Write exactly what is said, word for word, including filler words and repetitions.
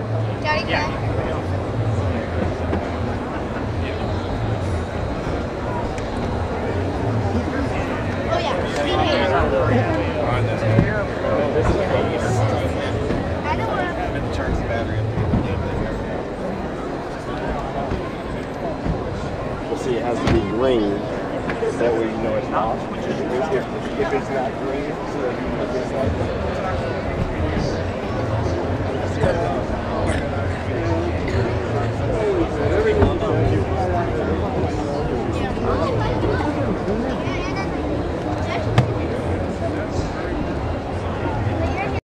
Daddy, can I? Oh yeah. I know where. It turns the battery up. We'll see, it has to be green. That way you know it's not. If, if, if it's not green, so if it's not green.